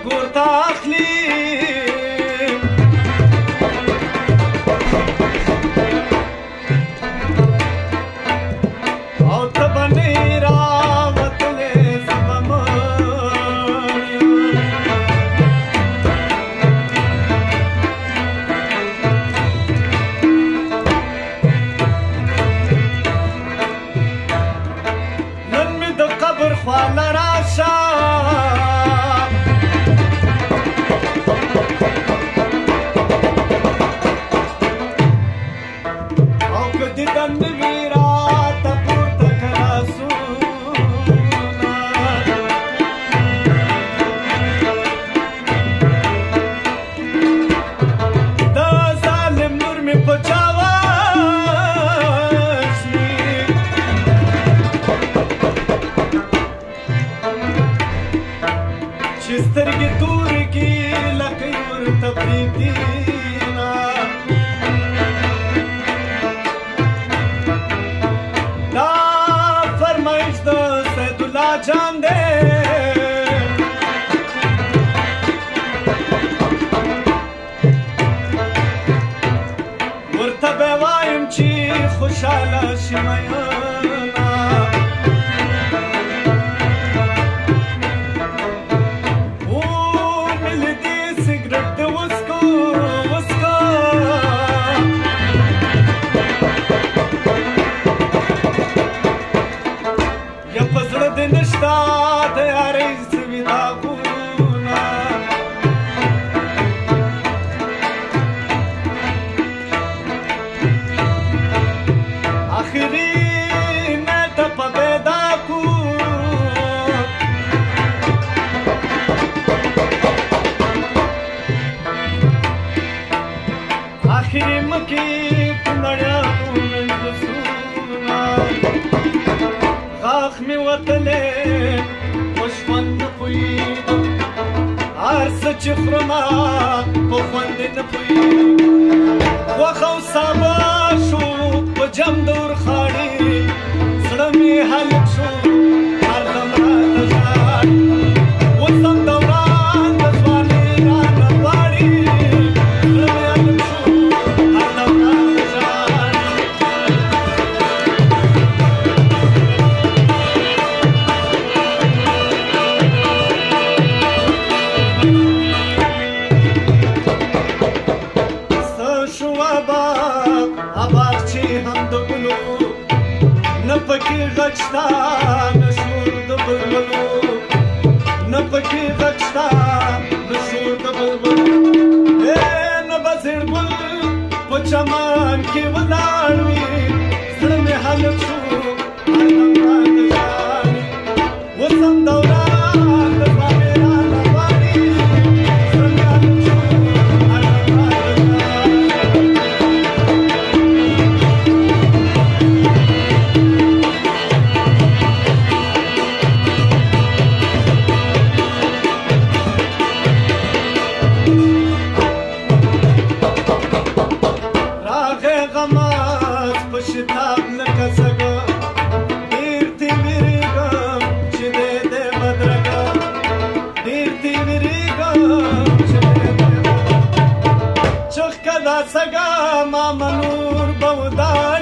ګورته اخلي او ته به نه راوتلی خواله راشه او که دیدن نوي راته پورته که لاسونه د ظالم نور مې په چا چې سترګې تورې کې لکۍ ورته پرېږدينه دا فرمایش د سیدالله جان دی ورته به وایم چې خوشحاله شي میینه نشتا تیاری سوی داغونا آخری نیتا پا پیدا کو آخری مکی کنڑیا من رسونا غاخ می وطلې وشوند نه پوهېږم هر څه چې خورمه په خوند نه پوهېږم غوښه او سابه شو په جم د اورخاړي زړه مې هلک شو هر دم راته ژاړي اوس هم دوران د ځوانۍ رانه غواړي زړه مې هلک شو هر دم راته ژاړي اباغ چې هم د ګلو نه پکې غږ شته نه شور د بلبلو نه پکې غږ شته نه شور د بلبلو نه به زیړ ګل په چمن کې ولاړ وي زړه مې هلک شو هر دم راته ژاړي اوس هم دوران د ځوانۍ رانه غواړي زړه مې هلک شو هر دم راته ژاړي شتاب لکه سګه ډېر دې وېرېږم چې دې دې بدرګه ډېر دې وېرېږم چې دې دې چخ که دا سګه ما منور به ودان